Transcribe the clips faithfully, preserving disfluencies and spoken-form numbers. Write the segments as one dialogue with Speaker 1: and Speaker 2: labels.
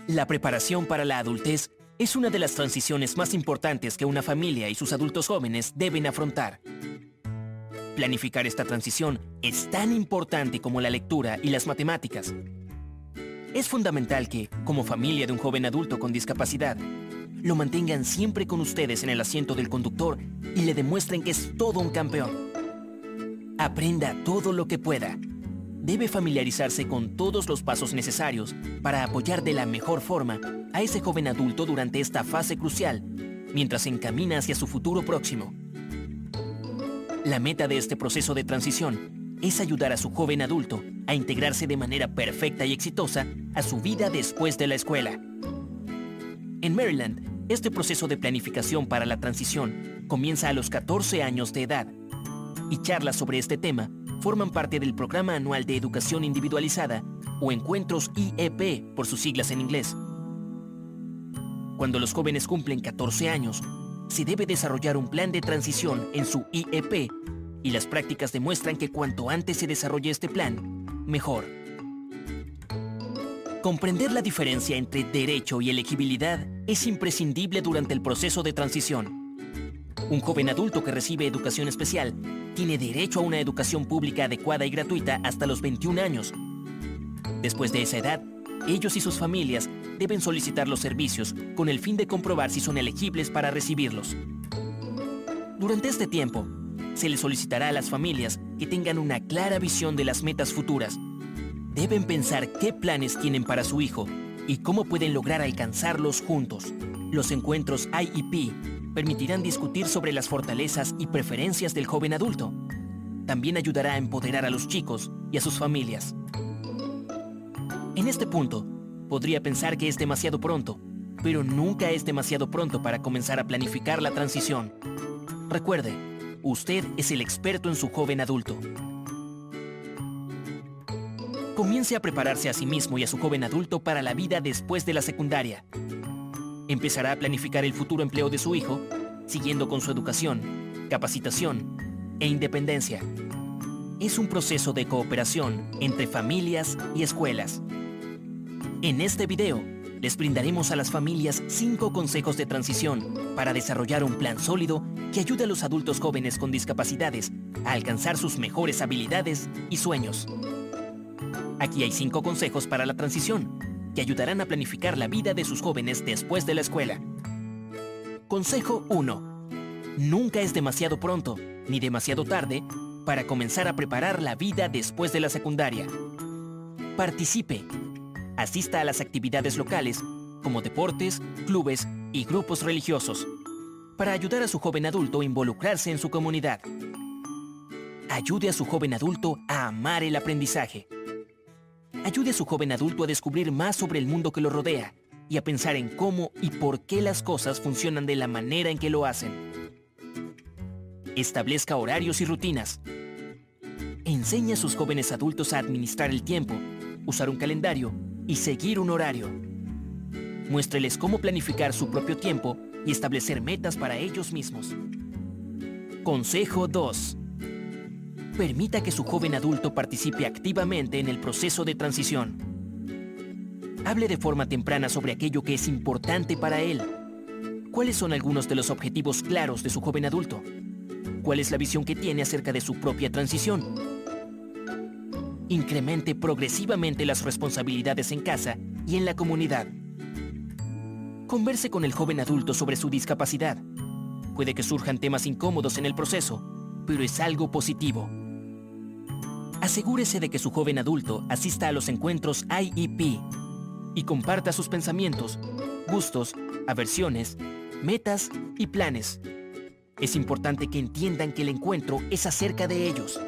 Speaker 1: La preparación para la adultez es una de las transiciones más importantes que una familia y sus adultos jóvenes deben afrontar. Planificar esta transición es tan importante como la lectura y las matemáticas. Es fundamental que, como familia de un joven adulto con discapacidad, lo mantengan siempre con ustedes en el asiento del conductor y le demuestren que es todo un campeón. Aprenda todo lo que pueda. Debe familiarizarse con todos los pasos necesarios para apoyar de la mejor forma a ese joven adulto durante esta fase crucial, mientras se encamina hacia su futuro próximo. La meta de este proceso de transición es ayudar a su joven adulto a integrarse de manera perfecta y exitosa a su vida después de la escuela. En Maryland, este proceso de planificación para la transición comienza a los catorce años de edad, y charlas sobre este tema forman parte del Programa Anual de Educación Individualizada o Encuentros I E P por sus siglas en inglés. Cuando los jóvenes cumplen catorce años, se debe desarrollar un plan de transición en su I E P y las prácticas demuestran que cuanto antes se desarrolle este plan, mejor. Comprender la diferencia entre derecho y elegibilidad es imprescindible durante el proceso de transición. Un joven adulto que recibe educación especial tiene derecho a una educación pública adecuada y gratuita hasta los veintiún años. Después de esa edad, ellos y sus familias deben solicitar los servicios con el fin de comprobar si son elegibles para recibirlos. Durante este tiempo, se les solicitará a las familias que tengan una clara visión de las metas futuras. Deben pensar qué planes tienen para su hijo y cómo pueden lograr alcanzarlos juntos. Los encuentros I E P permitirán discutir sobre las fortalezas y preferencias del joven adulto. También ayudará a empoderar a los chicos y a sus familias. En este punto, podría pensar que es demasiado pronto, pero nunca es demasiado pronto para comenzar a planificar la transición. Recuerde, usted es el experto en su joven adulto. Comience a prepararse a sí mismo y a su joven adulto para la vida después de la secundaria. Empezará a planificar el futuro empleo de su hijo, siguiendo con su educación, capacitación e independencia. Es un proceso de cooperación entre familias y escuelas. En este video, les brindaremos a las familias cinco consejos de transición para desarrollar un plan sólido que ayude a los adultos jóvenes con discapacidades a alcanzar sus mejores habilidades y sueños. Aquí hay cinco consejos para la transición que ayudarán a planificar la vida de sus jóvenes después de la escuela. Consejo uno. Nunca es demasiado pronto ni demasiado tarde para comenzar a preparar la vida después de la secundaria. Participe. Asista a las actividades locales, como deportes, clubes y grupos religiosos, para ayudar a su joven adulto a involucrarse en su comunidad. Ayude a su joven adulto a amar el aprendizaje. Ayude a su joven adulto a descubrir más sobre el mundo que lo rodea y a pensar en cómo y por qué las cosas funcionan de la manera en que lo hacen. Establezca horarios y rutinas. Enseñe a sus jóvenes adultos a administrar el tiempo, usar un calendario y seguir un horario. Muéstreles cómo planificar su propio tiempo y establecer metas para ellos mismos. Consejo dos. Permita que su joven adulto participe activamente en el proceso de transición. Hable de forma temprana sobre aquello que es importante para él. ¿Cuáles son algunos de los objetivos claros de su joven adulto? ¿Cuál es la visión que tiene acerca de su propia transición? Incremente progresivamente las responsabilidades en casa y en la comunidad. Converse con el joven adulto sobre su discapacidad. Puede que surjan temas incómodos en el proceso, pero es algo positivo. Asegúrese de que su joven adulto asista a los encuentros I E P y comparta sus pensamientos, gustos, aversiones, metas y planes. Es importante que entiendan que el encuentro es acerca de ellos.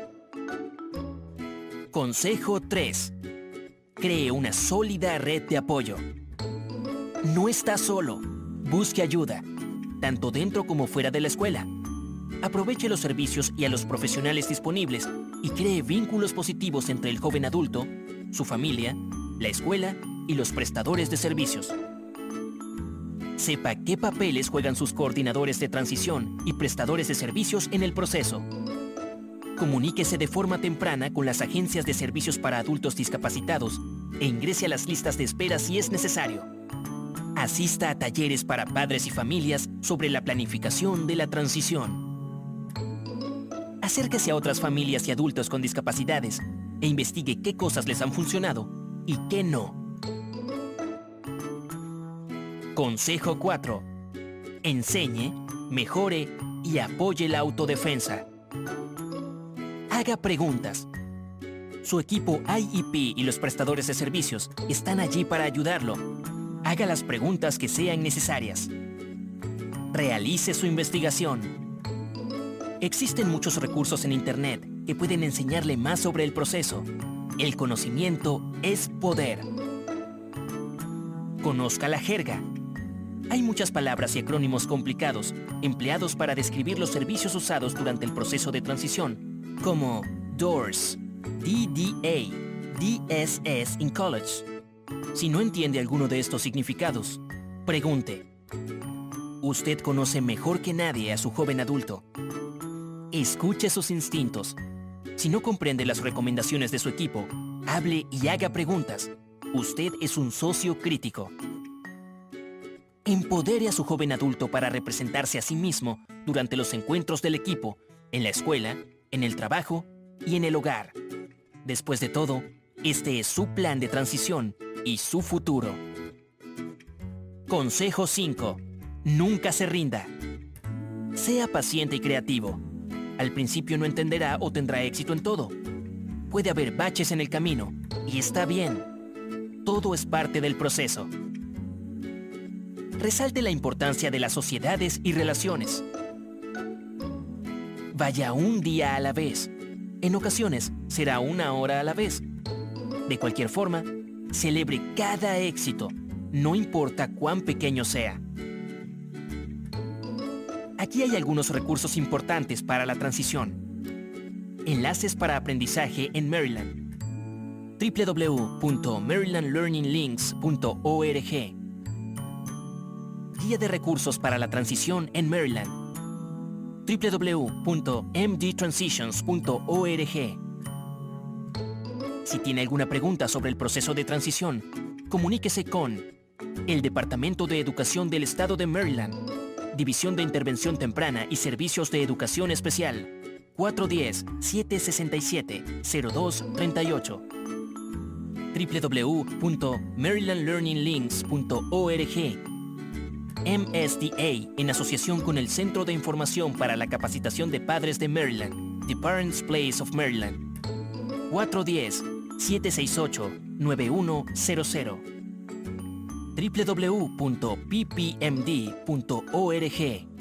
Speaker 1: Consejo tres. Cree una sólida red de apoyo. No está solo. Busque ayuda, tanto dentro como fuera de la escuela. Aproveche los servicios y a los profesionales disponibles y cree vínculos positivos entre el joven adulto, su familia, la escuela y los prestadores de servicios. Sepa qué papeles juegan sus coordinadores de transición y prestadores de servicios en el proceso. Comuníquese de forma temprana con las agencias de servicios para adultos discapacitados e ingrese a las listas de espera si es necesario. Asista a talleres para padres y familias sobre la planificación de la transición. Acérquese a otras familias y adultos con discapacidades e investigue qué cosas les han funcionado y qué no. Consejo cuatro. Enseñe, mejore y apoye la autodefensa. Haga preguntas. Su equipo I E P y los prestadores de servicios están allí para ayudarlo. Haga las preguntas que sean necesarias. Realice su investigación. Existen muchos recursos en Internet que pueden enseñarle más sobre el proceso. El conocimiento es poder. Conozca la jerga. Hay muchas palabras y acrónimos complicados empleados para describir los servicios usados durante el proceso de transición, como D O R S, D D A, D S S in college. Si no entiende alguno de estos significados, pregunte. Usted conoce mejor que nadie a su joven adulto. Escuche sus instintos. Si no comprende las recomendaciones de su equipo, hable y haga preguntas. Usted es un socio crítico. Empodere a su joven adulto para representarse a sí mismo durante los encuentros del equipo, en la escuela, en el trabajo y en el hogar. Después de todo, este es su plan de transición y su futuro. Consejo cinco. Nunca se rinda. Sea paciente y creativo. Al principio no entenderá o tendrá éxito en todo. Puede haber baches en el camino, y está bien. Todo es parte del proceso. Resalte la importancia de las sociedades y relaciones. Vaya un día a la vez. En ocasiones será una hora a la vez. De cualquier forma, celebre cada éxito, no importa cuán pequeño sea. Aquí hay algunos recursos importantes para la transición. Enlaces para aprendizaje en Maryland. w w w punto maryland learning links punto org. Guía de recursos para la transición en Maryland. w w w punto m d transitions punto org. Si tiene alguna pregunta sobre el proceso de transición, comuníquese con el Departamento de Educación del Estado de Maryland, División de Intervención Temprana y Servicios de Educación Especial, cuatro uno cero, siete seis siete, cero dos tres ocho. w w w punto maryland learning links punto org. M S D A, en asociación con el Centro de Información para la Capacitación de Padres de Maryland, The Parents Place of Maryland, cuatro uno cero, siete seis ocho, nueve uno cero cero. w w w punto p p m d punto org.